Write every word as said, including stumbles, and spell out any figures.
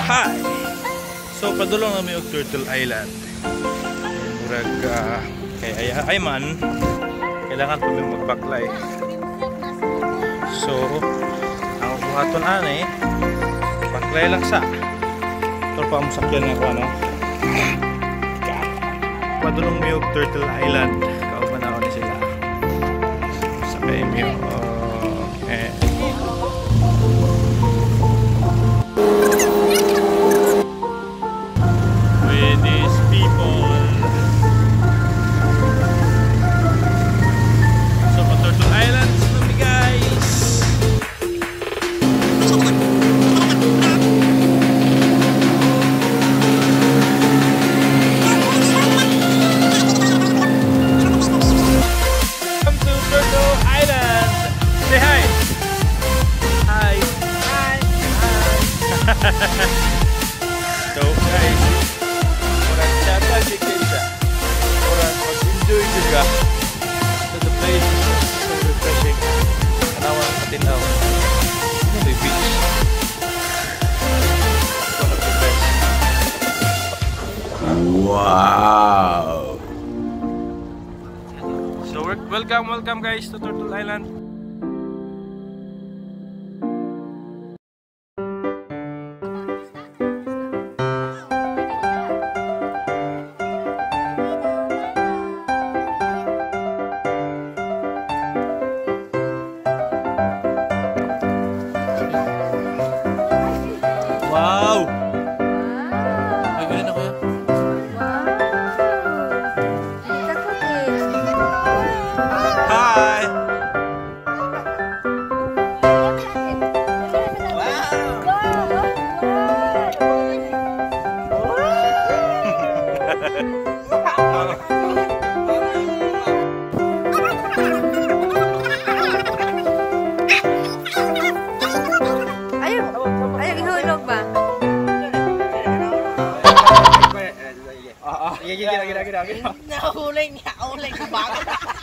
Hi! So, padulong namin yung Turtle Island. Murag, uh, kay ay, ay man, kailangan po may magbaklay. So, ang buhaton ani, baklay lang sa. Pero pa musakyan nga ko, ano? Padulong mo yung Turtle Island. Kaumanaw ni sila. Sakay mo yung, uh, eh. With these people. So, pa Turtle Islands kami, guys. Welcome to Turtle Island. Say hi. Hi. Hi. Hi. So, guys, orang siapa sih kita? Orang mag-enjoy juga. So the place is so refreshing. Kanawan matinaw. Ano yung beach? One of the best. Wow! So welcome, welcome guys to Turtle Island. Wow! Ay, ganun ako yan. Hi! Nahulay niya, nahulay na bakit?